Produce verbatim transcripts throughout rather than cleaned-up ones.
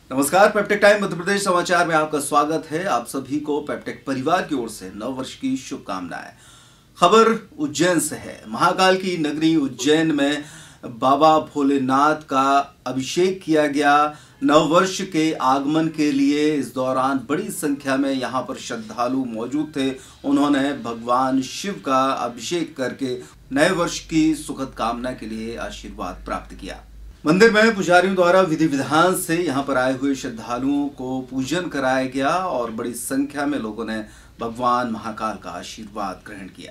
नमस्कार, पेप्टेक टाइम मध्य प्रदेश समाचार में आपका स्वागत है। आप सभी को पेप्टेक परिवार की ओर से नव वर्ष की शुभकामनाएं। खबर उज्जैन से है। महाकाल की नगरी उज्जैन में बाबा भोलेनाथ का अभिषेक किया गया। नव वर्ष के आगमन के लिए इस दौरान बड़ी संख्या में यहां पर श्रद्धालु मौजूद थे। उन्होंने भगवान शिव का अभिषेक करके नए वर्ष की सुखद कामना के लिए आशीर्वाद प्राप्त किया। मंदिर में पुजारियों द्वारा विधि विधान से यहां पर आए हुए श्रद्धालुओं को पूजन कराया गया और बड़ी संख्या में लोगों ने भगवान महाकाल का आशीर्वाद ग्रहण किया।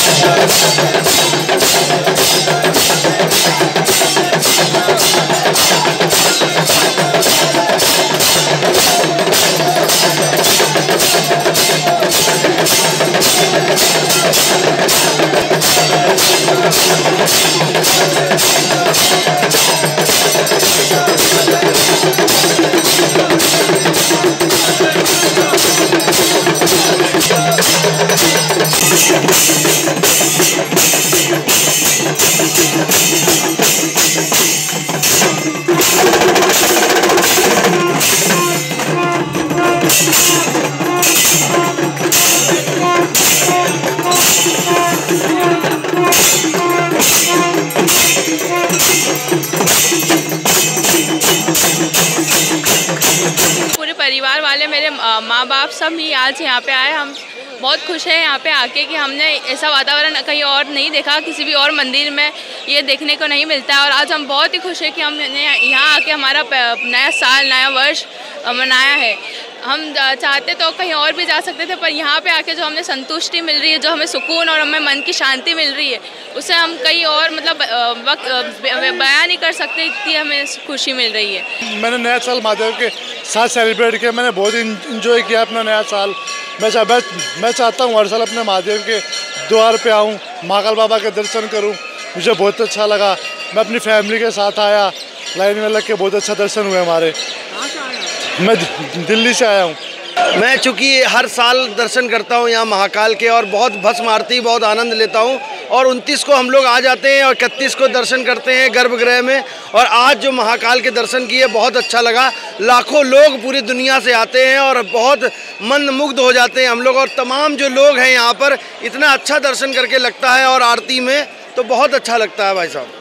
पूरे परिवार वाले, मेरे माँ बाप सब ही आज यहाँ पे आए। हम बहुत खुश हैं यहाँ पे आके कि हमने ऐसा वातावरण कहीं और नहीं देखा, किसी भी और मंदिर में ये देखने को नहीं मिलता है। और आज हम बहुत ही खुश हैं कि हमने यहाँ आके हमारा नया साल, नया वर्ष मनाया है। हम चाहते तो कहीं और भी जा सकते थे, पर यहाँ पे आके जो हमें संतुष्टि मिल रही है, जो हमें सुकून और हमें मन की शांति मिल रही है, उससे हम कहीं और मतलब वक्त बयान नहीं कर सकते, इतनी हमें खुशी मिल रही है। मैंने नया साल महादेव के साथ सेलिब्रेट किया। मैंने बहुत इंजॉय किया अपना नया साल। मैं मैं, मैं चाहता हूँ हर साल अपने महादेव के द्वार पे आऊँ, महाकाल बाबा के दर्शन करूँ। मुझे बहुत अच्छा लगा। मैं अपनी फैमिली के साथ आया, लाइन में लग के बहुत अच्छा दर्शन हुए हमारे। मैं दिल्ली से आया हूँ। मैं चूँकि हर साल दर्शन करता हूँ यहाँ महाकाल के और बहुत भस्म आरती, बहुत आनंद लेता हूँ। और उनतीस को हम लोग आ जाते हैं और इकतीस को दर्शन करते हैं गर्भगृह में। और आज जो महाकाल के दर्शन किए बहुत अच्छा लगा। लाखों लोग पूरी दुनिया से आते हैं और बहुत मंत्रमुग्ध हो जाते हैं हम लोग। और तमाम जो लोग हैं यहाँ पर, इतना अच्छा दर्शन करके लगता है और आरती में तो बहुत अच्छा लगता है भाई साहब।